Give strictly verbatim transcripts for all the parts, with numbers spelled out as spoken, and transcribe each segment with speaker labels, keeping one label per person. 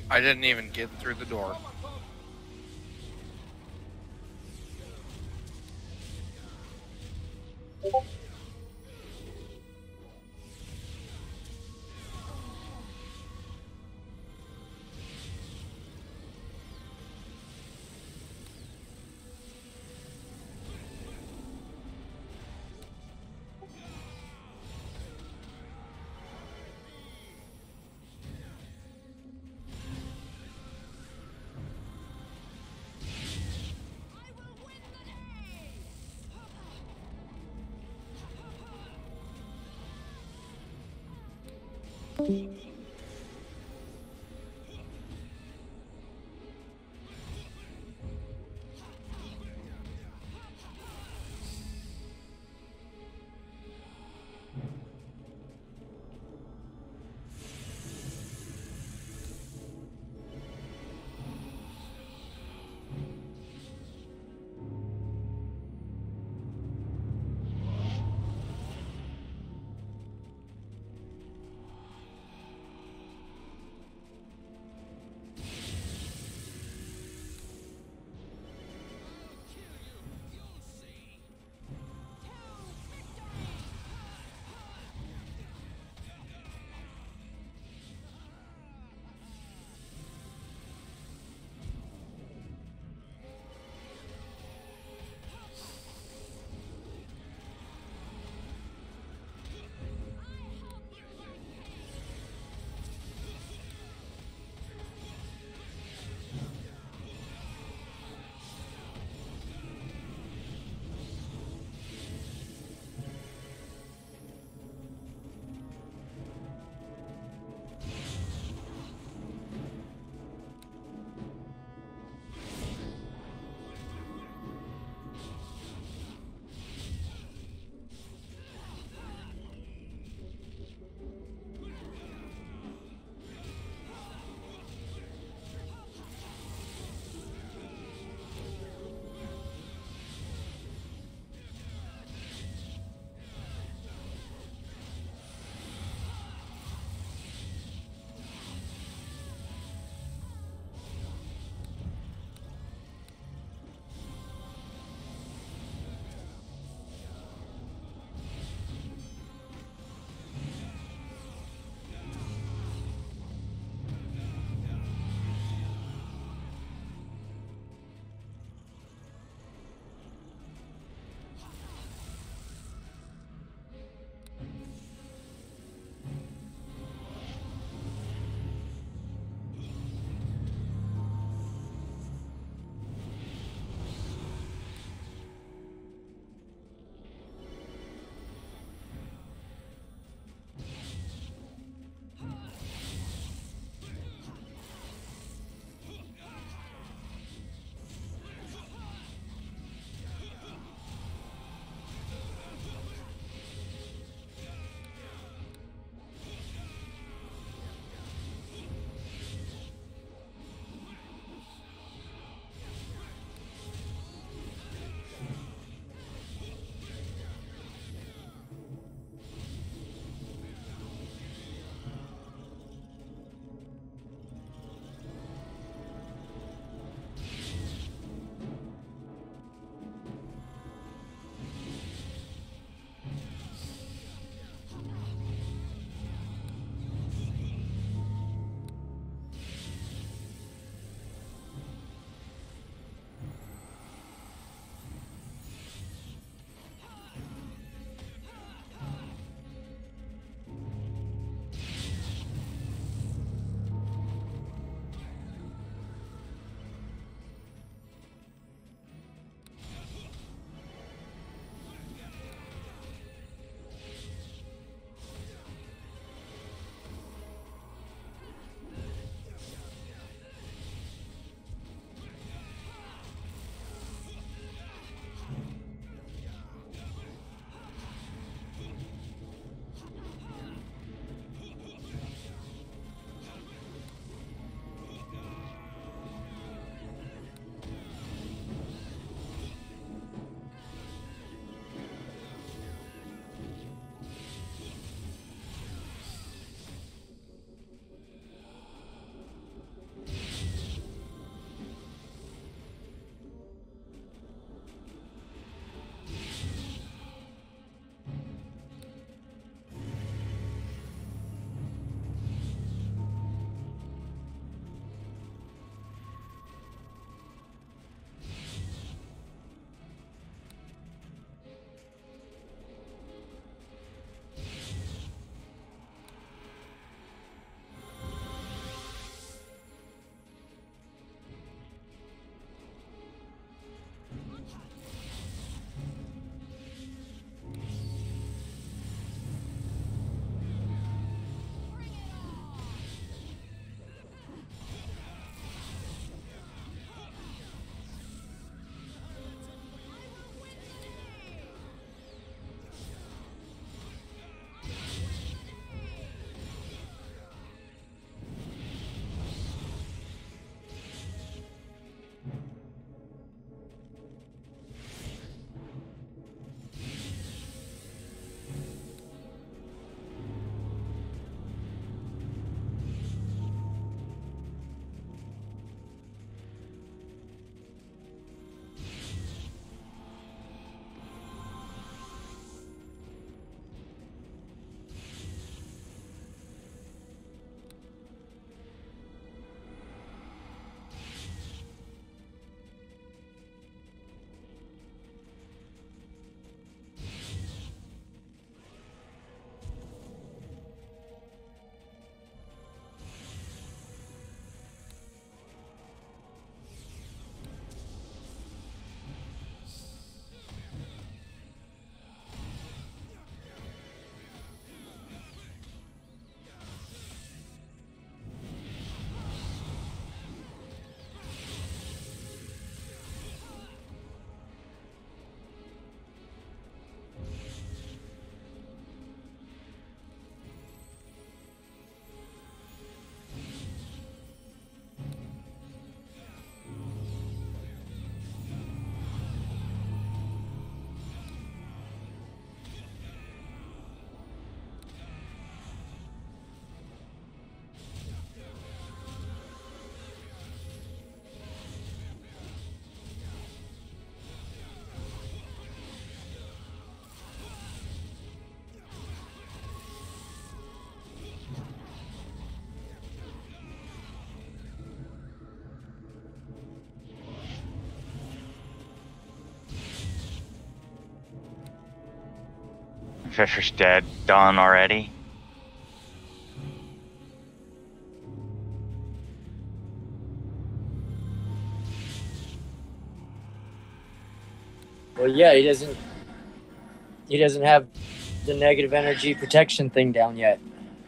Speaker 1: I didn't even get through the door.
Speaker 2: Fisher's dead. Done already.
Speaker 3: Well, yeah, he doesn't. He doesn't have the negative energy protection thing down yet.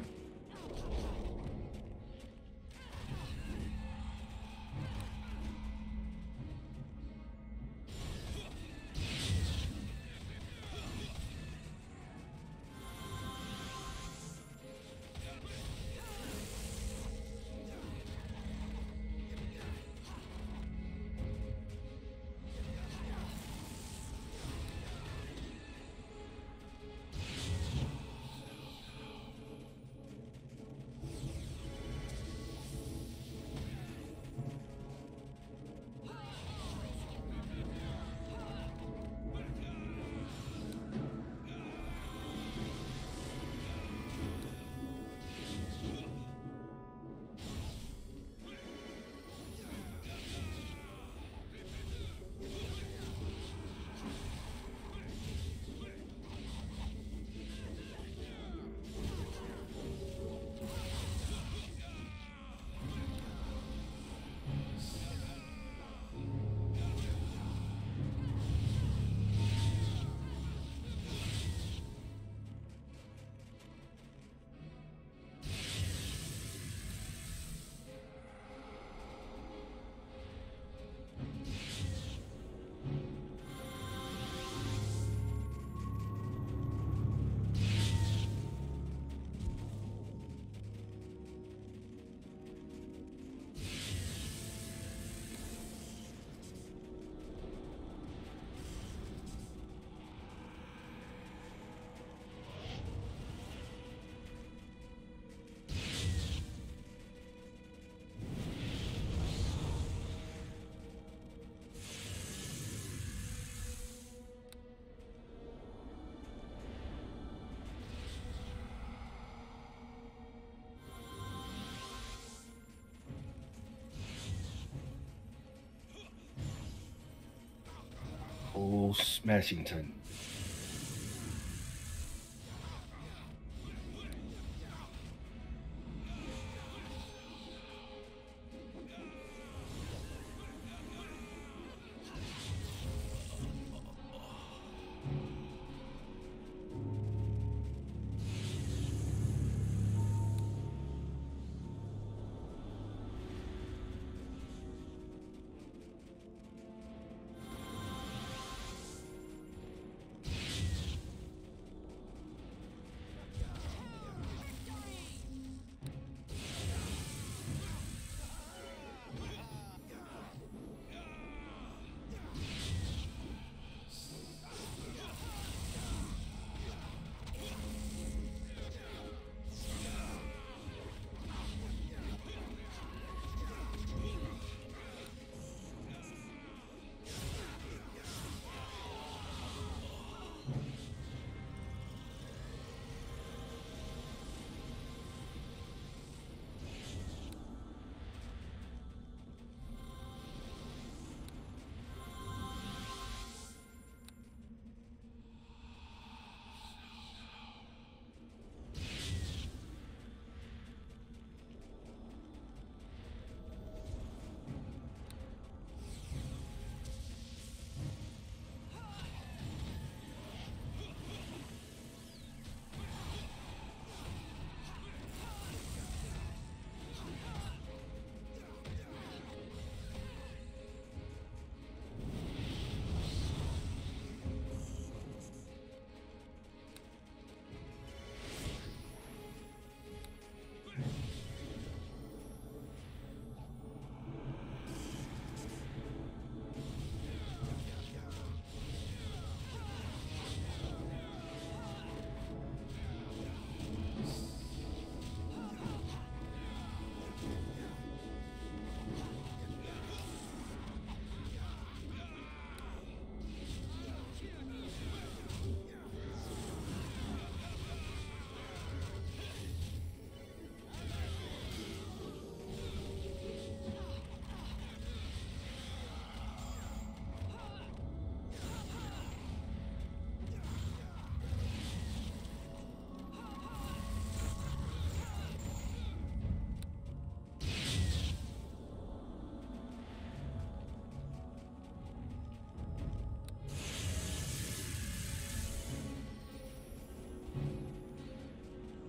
Speaker 4: Oh, Smashington.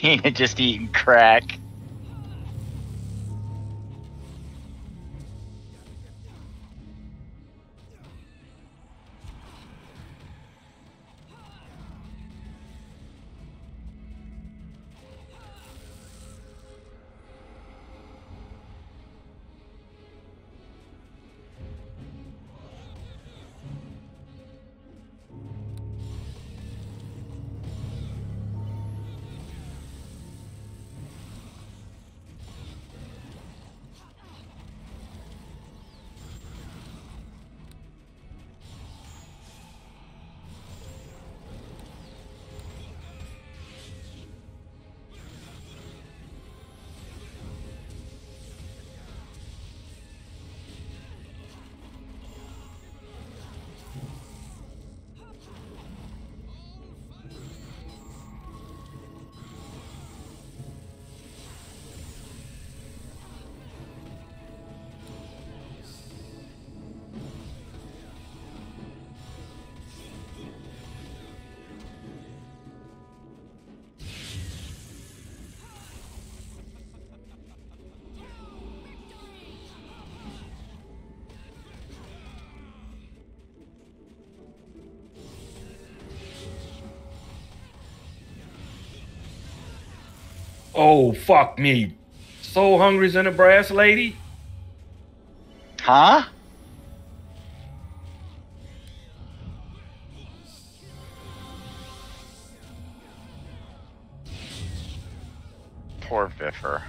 Speaker 2: Tina just eating crack.
Speaker 4: Oh, fuck me. Soul Hungry's in a brass lady?
Speaker 2: Huh? Poor Viffer.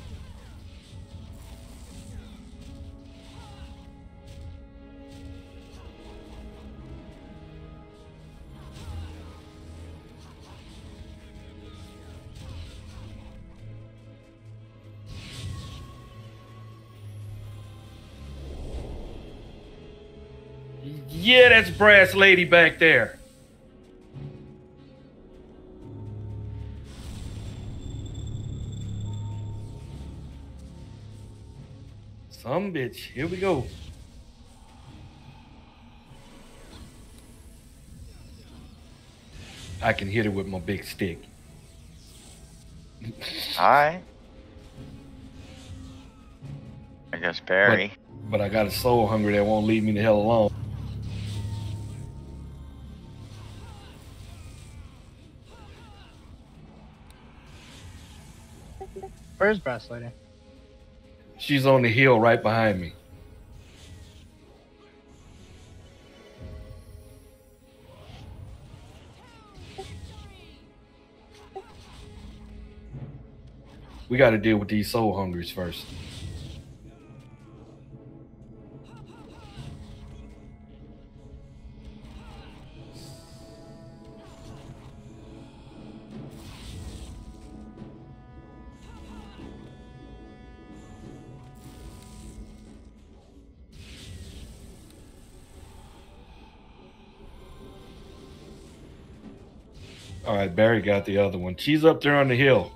Speaker 4: Yeah, that's brass lady back there. Some bitch. Here we go. I can hit her with my big stick.
Speaker 2: Alright. I guess Barry.
Speaker 4: But, but I got a soul hungry that won't leave me the hell alone.
Speaker 5: Where's Brass Lady?
Speaker 4: She's on the hill right behind me. We got to deal with these soul hungries first. All right, Barry got the other one. She's up there on the hill.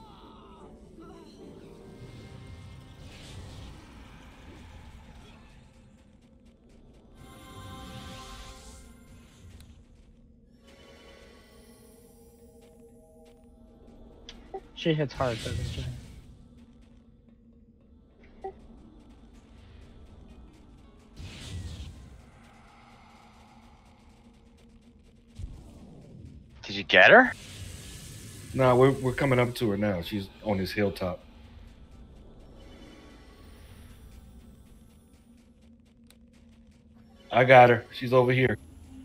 Speaker 5: She hits hard, doesn't she?
Speaker 2: Did you get her?
Speaker 4: No, we're we're coming up to her now. She's on this hilltop. I got her. She's over here.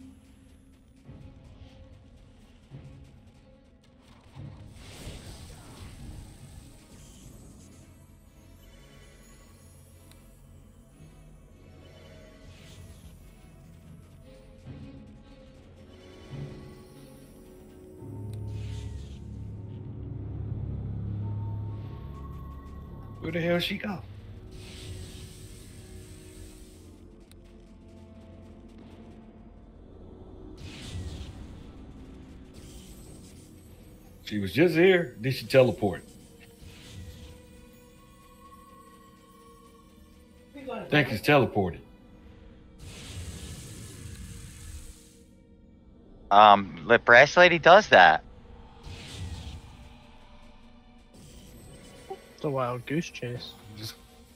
Speaker 4: Where the hell she go? She was just here. Did she teleport? I think she's teleported.
Speaker 2: Um, the Brass Lady does that.
Speaker 5: It's a wild goose chase.
Speaker 4: Just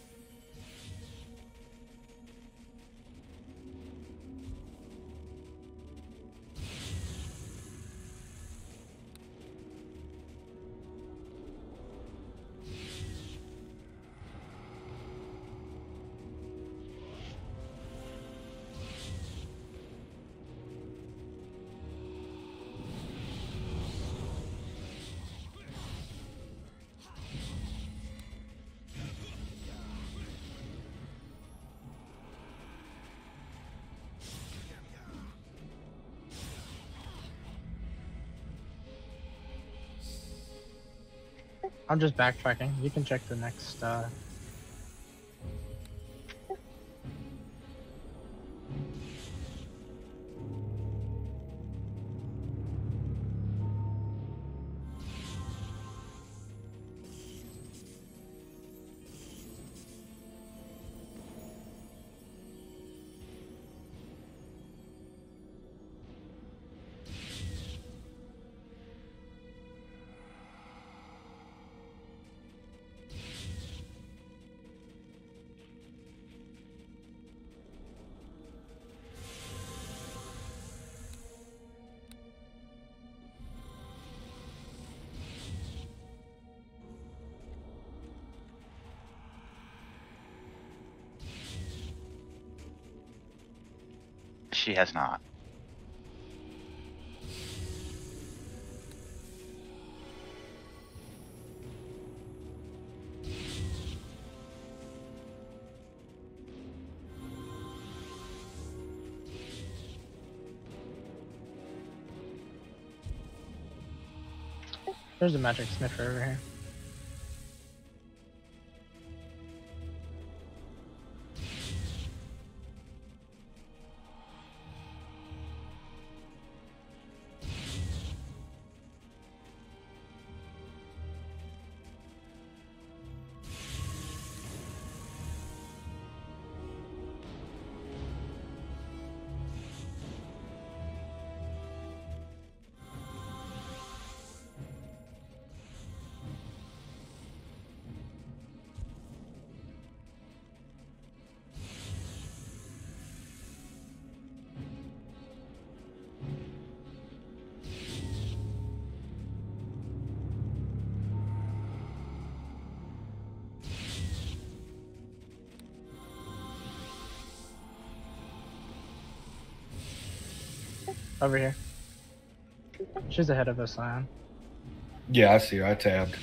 Speaker 5: I'm just backtracking. You can check the next. Uh...
Speaker 2: She has not.
Speaker 5: There's a magic sniffer over here. Over here. She's ahead of us, Ion.
Speaker 4: yeah, I see her. I tabbed.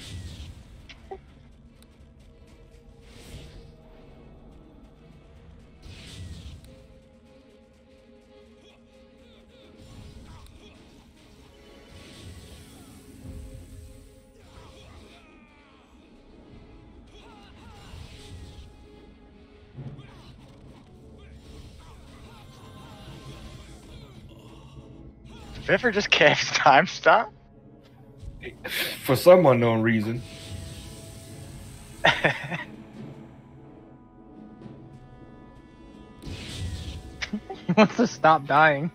Speaker 2: Fiffer just cast time stop?
Speaker 4: For some unknown reason.
Speaker 5: He wants to stop dying.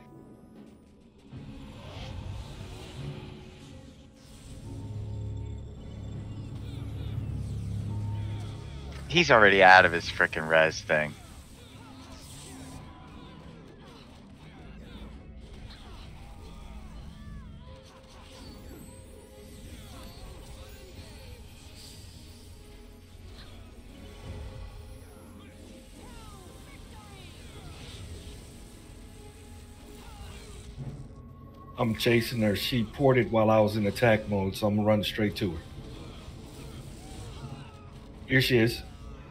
Speaker 2: He's already out of his frickin' res thing.
Speaker 4: I'm chasing her. She ported while I was in attack mode, so I'm gonna run straight to her. Here she is.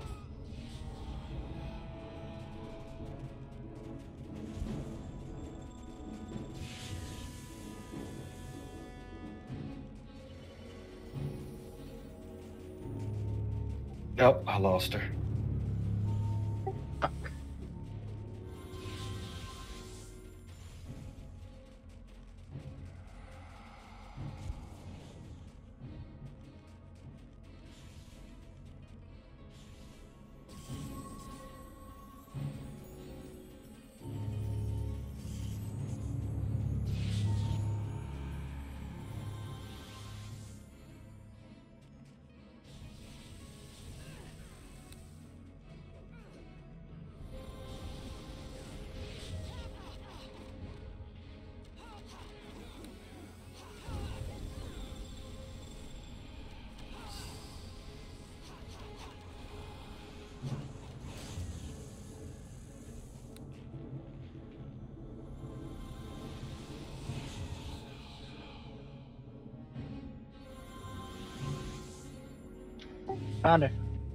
Speaker 4: Yep, I lost her.
Speaker 5: Found her.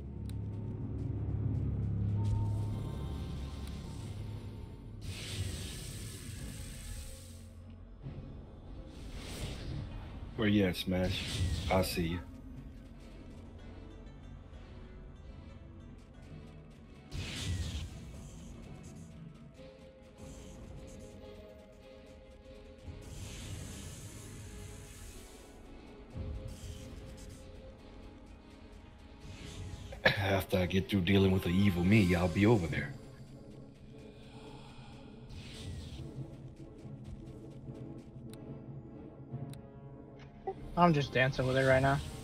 Speaker 4: Where you at, Smash? I see you. After I get through dealing with the evil me, I'll be over there.
Speaker 5: I'm just dancing with it right now.